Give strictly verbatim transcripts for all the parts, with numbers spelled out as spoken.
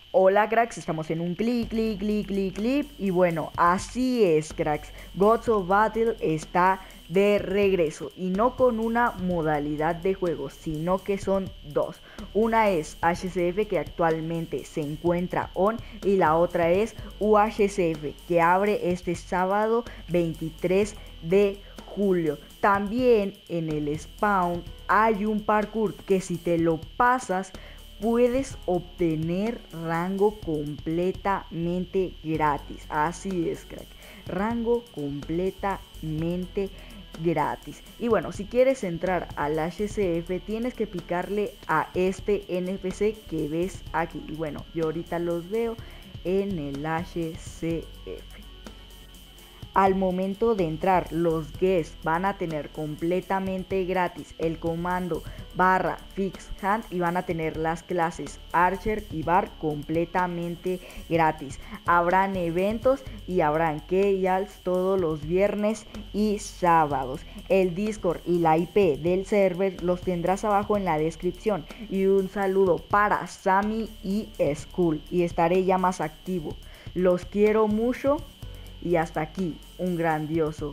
Hola cracks, estamos en un clip, clip, clip, clip, clip. Y bueno, así es cracks, Gods of Battle está de regreso. Y no con una modalidad de juego, sino que son dos. Una es H C F, que actualmente se encuentra on, y la otra es U H C F, que abre este sábado veintitrés de julio. También en el spawn hay un parkour que si te lo pasas puedes obtener rango completamente gratis. Así es, crack. Rango completamente gratis. Y bueno, si quieres entrar al H C F tienes que picarle a este N P C que ves aquí. Y bueno, yo ahorita los veo en el H C F. Al momento de entrar, los guests van a tener completamente gratis el comando barra fix hand y van a tener las clases Archer y Bar completamente gratis. Habrán eventos y habrán keyals todos los viernes y sábados. El Discord y la I P del server los tendrás abajo en la descripción. Y un saludo para Sammy y Skull, y estaré ya más activo. Los quiero mucho. Y hasta aquí un grandioso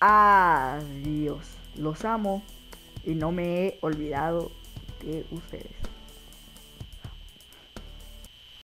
adiós. Los amo y no me he olvidado de ustedes.